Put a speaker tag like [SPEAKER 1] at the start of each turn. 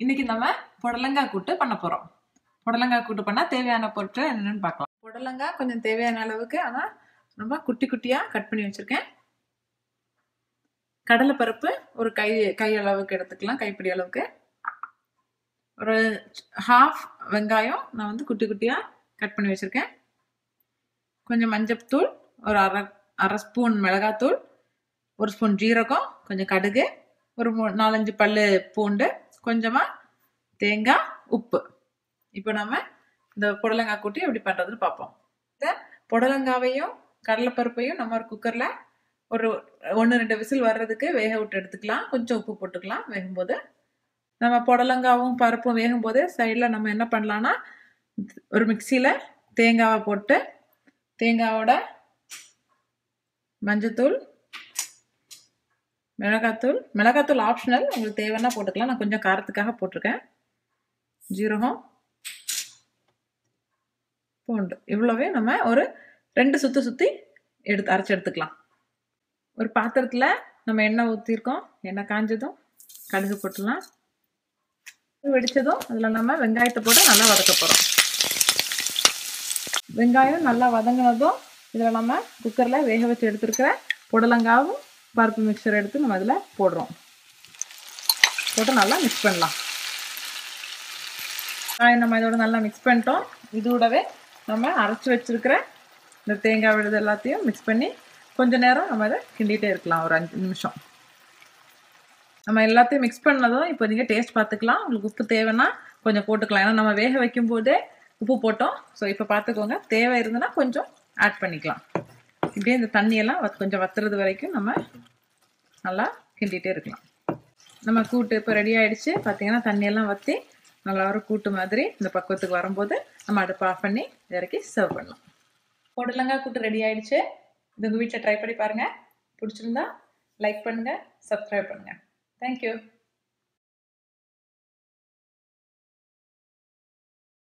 [SPEAKER 1] இன்னைக்கு நம்ம புடலங்காய் கூட்டு பண்ண போறோம். புடலங்காய் கூட்டு பண்ணா தேவையான பொருட்கள் என்னன்னு பார்க்கலாம். புடலங்காய் கொஞ்சம் தேவையான அளவுக்கு ஆனா ரொம்ப குட்டி குட்டியா கட் பண்ணி வச்சிருக்கேன். கடலை பருப்பு ஒரு கை அளவுக்கு எடுத்துக்கலாம், கைப்பிடி அளவுக்கு. ஒரு ஹாஃப் வெங்காயம் நான் வந்து குட்டி குட்டியா கட் பண்ணி வச்சிருக்கேன். கொஞ்சம் மஞ்சள்தூள், ஒரு அரை ஸ்பூன் மிளகாத்தூள், ஒரு ஸ்பூன் ஜீரகம், கொஞ்சம் கடுகு, ஒரு 4-5 பல்லு பூண்டு, கொஞ்சமா தேங்காய், உப்பு. இப்போ நம்ம இந்த புடலங்காய் கூட்டி எப்படி பண்றதுன்னு பார்ப்போம். இந்த புடலங்காவையும் கடலைப்பருப்பையும் நம்ம ஒரு குக்கர்ல ஒரு 1-2 விசில் வர்றதுக்கு வேக விட்டு எடுத்துக்கலாம். கொஞ்சம் உப்பு போட்டுக்கலாம். வேகும்போது நம்ம புடலங்காவும் பருப்பும் வேகும்போது சைடில் நம்ம என்ன பண்ணலாம்னா, ஒரு மிக்சியில தேங்காவை போட்டு தேங்காவோட மஞ்சத்தூள், மிளகாத்தூள் ஆப்ஷனல், உங்களுக்கு தேவைன்னா போட்டுக்கலாம். நான் கொஞ்சம் காரத்துக்காக போட்டிருக்கேன். ஜீரகம், பூண்டு, இவ்வளவே நம்ம ஒரு 2 சுத்தி அரைச்சி எடுத்துக்கலாம். ஒரு பாத்திரத்துல நம்ம எண்ணெய் ஊற்றிருக்கோம். எண்ணெய் காஞ்சதும் கடுகு போட்டுடலாம். வெடிச்சதும் அதில் நம்ம வெங்காயத்தை போட்டு நல்லா வதக்க போகிறோம். வெங்காயம் நல்லா வதங்கினதும் இதில் நம்ம குக்கரில் வேக வச்சு எடுத்துருக்கிற புடலங்காவும் பருப்பு மிக்சர் எடுத்து நம்ம அதில் போடுறோம். போட்டு நல்லா மிக்ஸ் பண்ணலாம். நம்ம இதோட நல்லா மிக்ஸ் பண்ணிட்டோம். இதோடவே நம்ம அரைச்சி வச்சிருக்கிற இந்த தேங்காய் விழுது எல்லாத்தையும் மிக்ஸ் பண்ணி கொஞ்ச நேரம் நம்ம அதை கிண்டிகிட்டே இருக்கலாம். ஒரு 5 நிமிஷம் நம்ம எல்லாத்தையும் மிக்ஸ் பண்ணதும் இப்போ நீங்கள் டேஸ்ட் பார்த்துக்கலாம். உங்களுக்கு உப்பு தேவைன்னா கொஞ்சம் போட்டுக்கலாம். ஏன்னா நம்ம வேக வைக்கும் போதே உப்பு போட்டோம். ஸோ இப்போ பார்த்துக்கோங்க. தேவை இருந்ததுன்னா கொஞ்சம் ஆட் பண்ணிக்கலாம். இப்படியே இந்த தண்ணியெல்லாம் கொஞ்சம் வத்துறது வரைக்கும் நம்ம நல்லா கிண்டிகிட்டே இருக்கலாம். நம்ம கூட்டு இப்போ ரெடி ஆகிடுச்சு. பார்த்தீங்கன்னா தண்ணியெல்லாம் வற்றி நல்லா ஒரு கூட்டு மாதிரி இந்த பக்குவத்துக்கு வரும்போது நம்ம அடுப்பு ஆஃப் பண்ணி இறக்கி சர்வ் பண்ணலாம். புடலங்காய் கூட்டு ரெடி ஆகிடுச்சு. இது உங்கள் வீட்டில் ட்ரை பண்ணி பாருங்கள். பிடிச்சிருந்தா லைக் பண்ணுங்கள், சப்ஸ்கிரைப் பண்ணுங்கள். தேங்க்யூ.